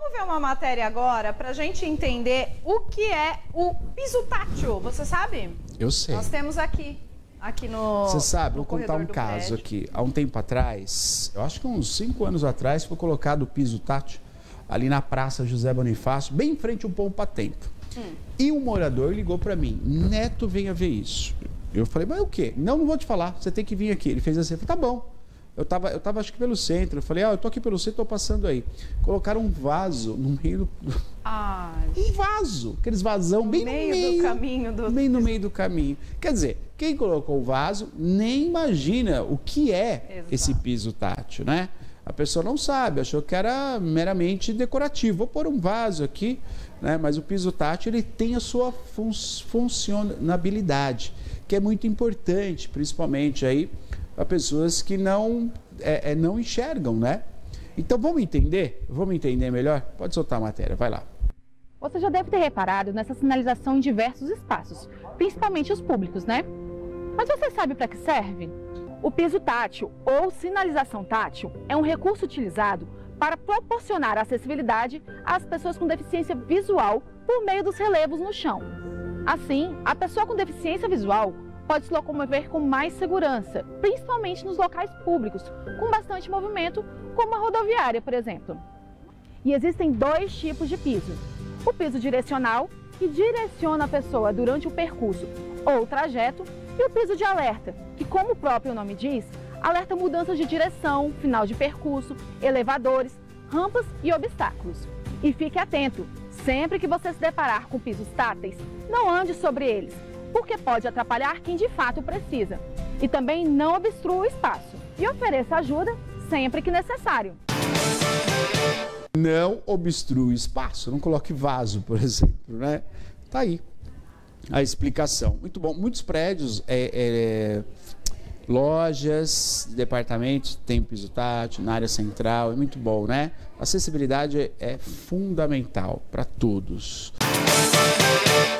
Vamos ver uma matéria agora para a gente entender o que é o piso tátil. Você sabe? Eu sei. Nós temos aqui no Você sabe, vou contar um do caso prédio. aqui. Há um tempo atrás, eu acho que uns 5 anos atrás, foi colocado o piso tátil ali na Praça José Bonifácio, bem em frente ao Poupa Tempo. E um morador ligou para mim: Neto, venha ver isso. Eu falei: mas o quê? Não vou te falar, você tem que vir aqui. Ele fez assim, eu falei: tá bom. Eu tava acho que pelo centro. Eu falei: eu tô aqui pelo centro, tô passando aí. Colocaram um vaso no meio do... Um vaso, aqueles vasão bem no meio do caminho. Bem no meio do caminho. Quer dizer, quem colocou o vaso nem imagina o que é esse piso tátil, né? A pessoa não sabe, achou que era meramente decorativo. Vou pôr um vaso aqui, né? Mas o piso tátil, ele tem a sua funcionabilidade, que é muito importante, principalmente aí para pessoas que não enxergam, né? Então vamos entender melhor? Pode soltar a matéria, vai lá. Você já deve ter reparado nessa sinalização em diversos espaços, principalmente os públicos, né? Mas você sabe para que serve? O piso tátil ou sinalização tátil é um recurso utilizado para proporcionar acessibilidade às pessoas com deficiência visual por meio dos relevos no chão. Assim, a pessoa com deficiência visual pode se locomover com mais segurança, principalmente nos locais públicos, com bastante movimento, como a rodoviária, por exemplo. E existem 2 tipos de piso: o piso direcional, que direciona a pessoa durante o percurso ou trajeto, e o piso de alerta, que, como o próprio nome diz, alerta mudanças de direção, final de percurso, elevadores, rampas e obstáculos. E fique atento, sempre que você se deparar com pisos táteis, não ande sobre eles, porque pode atrapalhar quem de fato precisa. E também não obstrua o espaço e ofereça ajuda sempre que necessário. Não obstrua o espaço, não coloque vaso, por exemplo, né? Tá aí a explicação. Muito bom. Muitos prédios, lojas, departamentos tem piso tátil na área central, é muito bom, né? A acessibilidade é fundamental para todos.